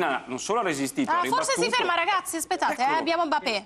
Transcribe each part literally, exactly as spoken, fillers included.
Milan non solo ha resistito, ah, ha ribattuto... Forse si ferma, ragazzi, aspettate, Ecco. eh, abbiamo Mbappé.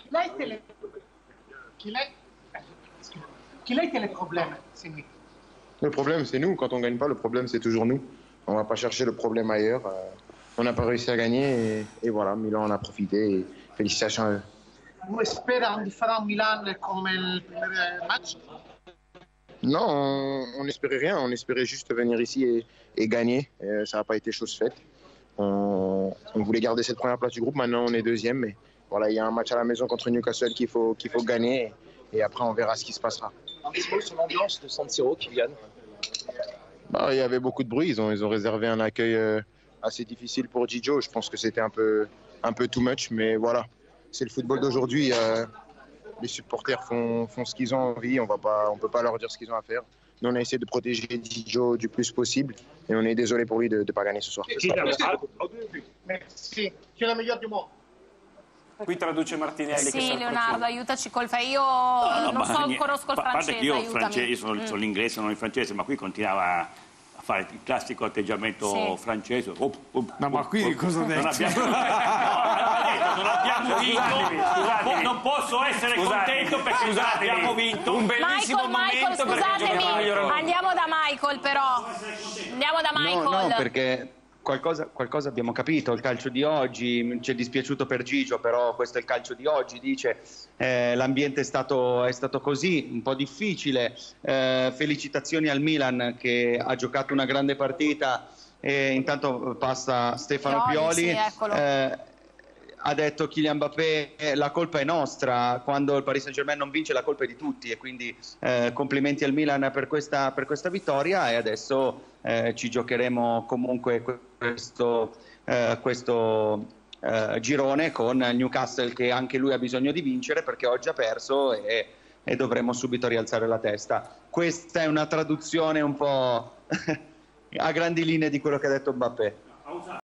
Quel a été le problème, c'est lui? Le problème, c'est nous. Quand on gagne pas, le problème, c'est toujours nous. On va pas chercher le problème ailleurs. On n'a pas réussi à gagner et, et voilà, Milan en a profité. Et félicitations à eux. Vous espérez un différent Milan comme le premier match? Non, on n'espérait rien. On espérait juste venir ici et, et gagner. Et ça n'a pas été chose faite. On, on voulait garder cette première place du groupe. Maintenant, on est deuxième. Mais voilà, il y a un match à la maison contre Newcastle qu'il faut, qu'il faut gagner. Et, et après, on verra ce qui se passera. Un petit mot sur l'ambiance de San Siro, Kylian. Bah, il y avait beaucoup de bruit. Ils ont, ils ont réservé un accueil euh, assez difficile pour Gigio. Je pense que c'était un peu, un peu too much. Mais voilà, c'est le football d'aujourd'hui. Euh, les supporters font, font ce qu'ils ont envie. On ne peut pas leur dire ce qu'ils ont à faire. Nous, on a essayé de protéger Gigio du plus possible. Et on est désolé pour lui de ne pas gagner ce soir. Merci. Chi è la migliore du mondo? Qui traduce Martinelli. Sì, che Leonardo, aiutaci col fa. Io No, no, non so, niente. conosco il A parte francese, che io aiutami. francese, sono, Mm. sono l'inglese, non il francese, ma qui continuava a fare il classico atteggiamento Sì. francese. Oh, oh, No, ma qui oh, cosa non dici? abbiamo, no, non abbiamo vinto, Scusatemi, scusatemi. non posso essere Scusatemi, contento perché non scusatemi. abbiamo vinto. Un bellissimo Michael, Michael, momento perché il giocatore scusatemi, migliore al mondo. andiamo da Michael però. Andiamo da Michael. No, no, perché qualcosa, qualcosa abbiamo capito, il calcio di oggi, ci è dispiaciuto per Gigio, però questo è il calcio di oggi, dice, eh, l'ambiente è stato, è stato così, un po' difficile, eh, felicitazioni al Milan che ha giocato una grande partita e intanto passa Stefano Pioli, Pioli, sì, eccolo. eh, ha detto Kylian Mbappé, eh, la colpa è nostra, quando il Paris Saint-Germain non vince la colpa è di tutti e quindi eh, complimenti al Milan per questa, per questa vittoria e adesso eh, ci giocheremo comunque questo, eh, questo eh, girone con Newcastle che anche lui ha bisogno di vincere perché oggi ha perso e, e dovremo subito rialzare la testa. Questa è una traduzione un po' a grandi linee di quello che ha detto Mbappé.